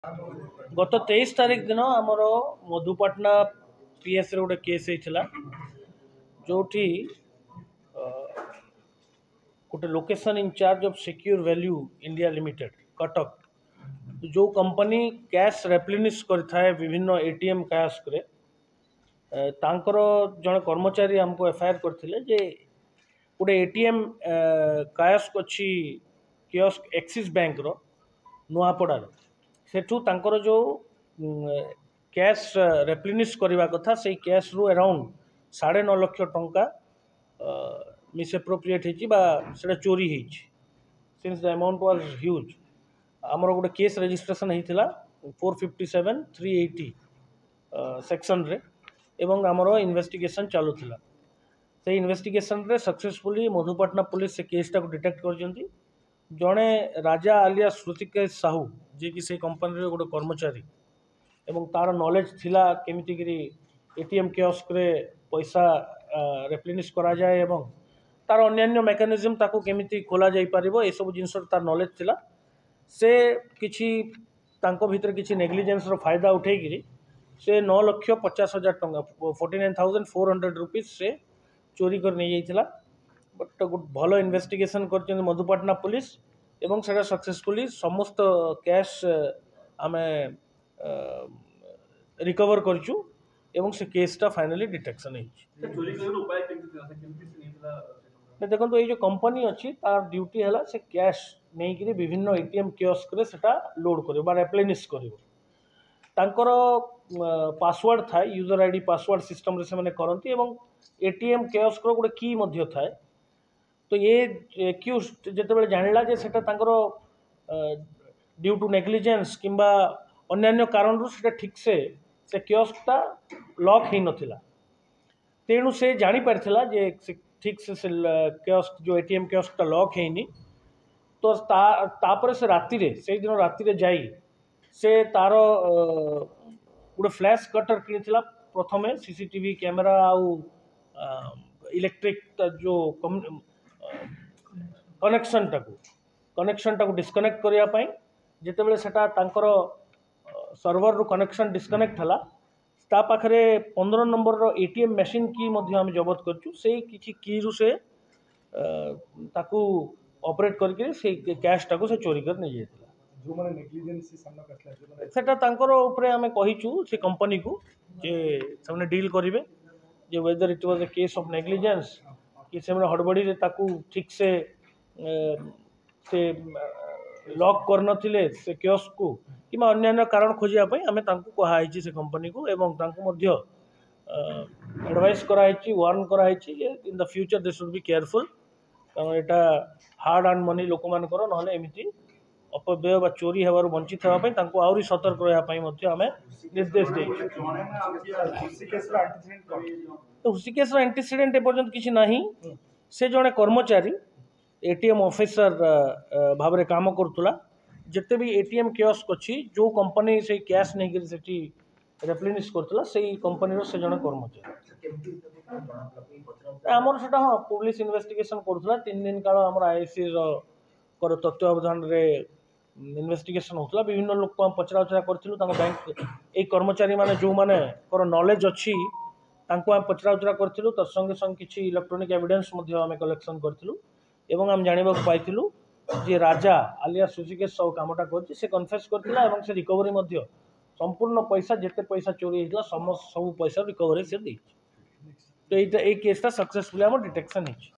गत 23 तारीख दिन आमर मधुपाटना पीएस रे गोटे केस होता जो गोटे location incharge of secure value India limited Cuttack जो कंपनी कैश रेप्लिनिश करथाए विभिन्न एटीएम कास्क रे तांकर जन कर्मचारी हमको एफआईआर करथिले जे गोटे एटीएम कास्क अच्छी कियोस्क एक्सिस बैंक रो नुआपड़ा सेठू तांकर जो कैश रेप्लिनिश करवा कथा से कैश रु अराउंड 9.5 लाख टंका मिसएप्रोप्रिएट होता चोरी since the amount was huge आमर गोटे केस रजिस्ट्रेशन होता 457 380 सेक्शन रे एवं आमर इन्वेस्टिगेशन चलुला से इन्वेस्टिगेशन रे सक्सेसफुली मधुपाटना पुलिस से केसटा को डिटेक्ट कर जड़े राजा आलिया श्रुतिकेश साहू जी की से कंपनी गोटे कर्मचारी एवं तार नॉलेज थिला केमितिकरी एटीएम कियोस्क रे पैसा रेप्लिनिश करा जाए एवं तार अन्यान्य मेकानिज्म ताको केमिति खोला जाई परिबो ए सब जिंस तार नॉलेज थिला से किछि तांको भीतर किछि नेग्लिजेंस रो फायदा उठेगिरी से 9,50,000 टंका 49,400 रुपीज से चोरी कर नहीं जाइथिला बट भलो इन्वेस्टिगेशन कर मधुपाटना पुलिस एवं सेटा सक्सेसफुली समस्त कैश आमे रिकवर करचु एवं से केसटा फाइनली डिटेक्शन देखो ये जो कंपनी अच्छी तार ड्यूटी है से कैश नहीं कि विभिन्न एटीएम कियोस्क रे सेटा लोड करिवो बा रेप्लिनिश करिवो तांकर पासवर्ड था यूजर आईडी पासवर्ड सिस्टम रे से माने करंती एवं एटीएम कियोस्क रो गोटे की मध्य थाए तो ये एक्यूज जिते जानिला जे सेटा तांकर ड्यू टू नेग्लिजेंस किंबा अन्यान्य कारण रु सेटा ठीक से कियोस्कटा लॉक ही नथिला तेणु से जानी पारथिला जे ठीक से कियोस्क जो एटीएम कियोस्कटा लॉक हेनी तो तापर से राति रे से दिन राति रे जाई से तार गोटे फ्लैश कटर किनिथिला प्रथमे सीसीटीवी कैमेरा आउ इलेक्ट्रिक जो कनेक्शन टाको डिस्कनेक्ट करिया पई जेतेबेले सेटा तांकर सर्वर रु कनेक्शन डिस्कनेक्ट हला ता पाखरे 15 नंबर रो एटीएम मशीन की मध्य हम जबत करचु से किछि की रु से ताकू ऑपरेट करके से कैश टाको से चोरी कर नहीं जाइथिला जो माने नेग्लिजेंस सामना करथला सेटा तांकर ऊपर हमें कहिचु से कंपनी को जे सामने डील करिवे जे whether it was a case of negligence कि से हड़बड़ी रे ताकू ठीक से लॉक कर नथिले से कियोस्क को कि अन्य कारण खोजिया पई हमें तांको कहाई से कंपनी को एवं तांको मध्य एडवाइस कराई वार्न कराई in the future they should be careful कारण एटा हार्ड एंड मनी लोक मानकर नहले एमिति अपव्यय बा चोरी हेबार वंचित होगा तांको आउरी सतर्क रहा आम निर्देश दे हृषिकेश एंटीसीडेंट एपर्यंत किसी ना से जड़े कर्मचारी एटीएम ऑफिसर भाव में काम करुला जिते भी एटीएम कियोस्क अच्छी जो कंपनी से कैश नहीं करी रेप्लिनिश करुला से कंपनी से जड़े कर्मचारी आमर से हाँ पुलिस इन्वेस्टिगेशन करुला 3 दिन काल आम आईसी तत्वावधान रे इन्वेस्टिगेशन होता विभिन्न लोक पचरा उचरा करूँ बैंक ये कर्मचारी माने जो माने नॉलेज अच्छी तांको आम पचरा उचरा करूँ तत्संगे संगे किसी इलेक्ट्रोनिक एविडेंस आम कलेक्शन करूँ एवं आम जाना पाइलु जे राजा आलिया श्रुतिकेश साहू कामटा कर कन्फेस करथिला से रिकवरी संपूर्ण पैसा जिते पैसा चोरी होता सब पैसा रिकवरी से तो ये केसटा सक्सेसफुली आम डिटेक्शन हो।